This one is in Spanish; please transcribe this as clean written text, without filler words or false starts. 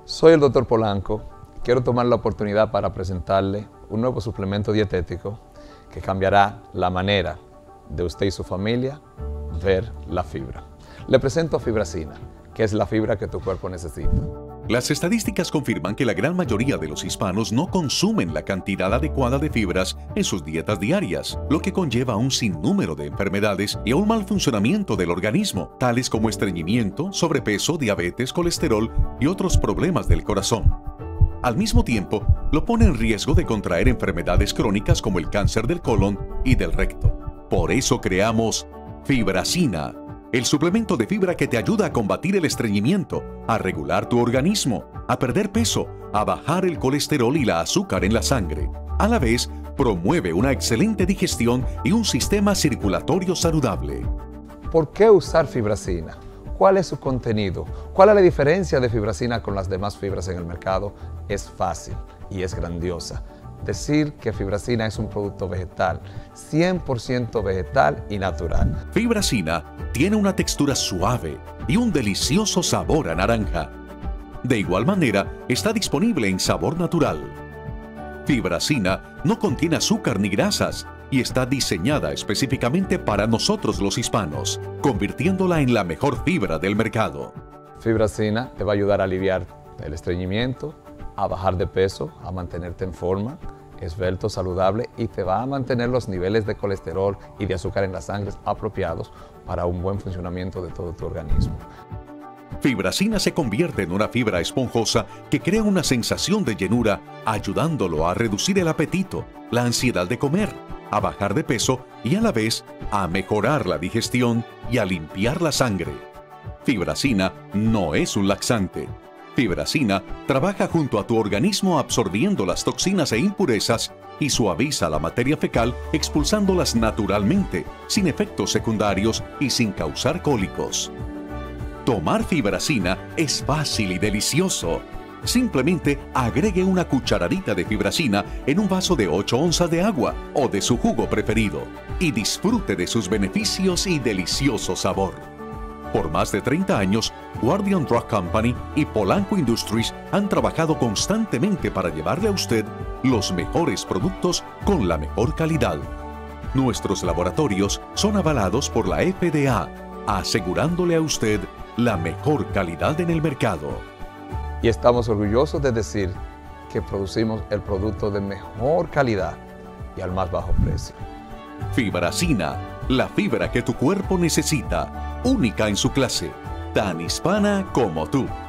Soy el Dr. Polanco. Quiero tomar la oportunidad para presentarle un nuevo suplemento dietético que cambiará la manera de usted y su familia ver la fibra. Le presento Fibracina, que es la fibra que tu cuerpo necesita. Las estadísticas confirman que la gran mayoría de los hispanos no consumen la cantidad adecuada de fibras en sus dietas diarias, lo que conlleva un sinnúmero de enfermedades y a un mal funcionamiento del organismo, tales como estreñimiento, sobrepeso, diabetes, colesterol y otros problemas del corazón. Al mismo tiempo, lo pone en riesgo de contraer enfermedades crónicas como el cáncer del colon y del recto. Por eso creamos Fibracina, el suplemento de fibra que te ayuda a combatir el estreñimiento, a regular tu organismo, a perder peso, a bajar el colesterol y la azúcar en la sangre. A la vez, promueve una excelente digestión y un sistema circulatorio saludable. ¿Por qué usar Fibracina? ¿Cuál es su contenido? ¿Cuál es la diferencia de Fibracina con las demás fibras en el mercado? Es fácil y es grandiosa. Decir que Fibracina es un producto vegetal, 100% vegetal y natural. Fibracina tiene una textura suave y un delicioso sabor a naranja. De igual manera, está disponible en sabor natural. Fibracina no contiene azúcar ni grasas y está diseñada específicamente para nosotros los hispanos, convirtiéndola en la mejor fibra del mercado. Fibracina te va a ayudar a aliviar el estreñimiento, a bajar de peso, a mantenerte en forma, esbelto, saludable, y te va a mantener los niveles de colesterol y de azúcar en la sangre apropiados para un buen funcionamiento de todo tu organismo. Fibracina se convierte en una fibra esponjosa que crea una sensación de llenura, ayudándolo a reducir el apetito, la ansiedad de comer, a bajar de peso y a la vez a mejorar la digestión y a limpiar la sangre. Fibracina no es un laxante. Fibracina trabaja junto a tu organismo absorbiendo las toxinas e impurezas y suaviza la materia fecal expulsándolas naturalmente, sin efectos secundarios y sin causar cólicos. Tomar Fibracina es fácil y delicioso. Simplemente agregue una cucharadita de Fibracina en un vaso de 8 onzas de agua o de su jugo preferido y disfrute de sus beneficios y delicioso sabor. Por más de 30 años, Guardian Drug Company y Polanco Industries han trabajado constantemente para llevarle a usted los mejores productos con la mejor calidad. Nuestros laboratorios son avalados por la FDA, asegurándole a usted la mejor calidad en el mercado. Y estamos orgullosos de decir que producimos el producto de mejor calidad y al más bajo precio. Fibracina, la fibra que tu cuerpo necesita, única en su clase, tan hispana como tú.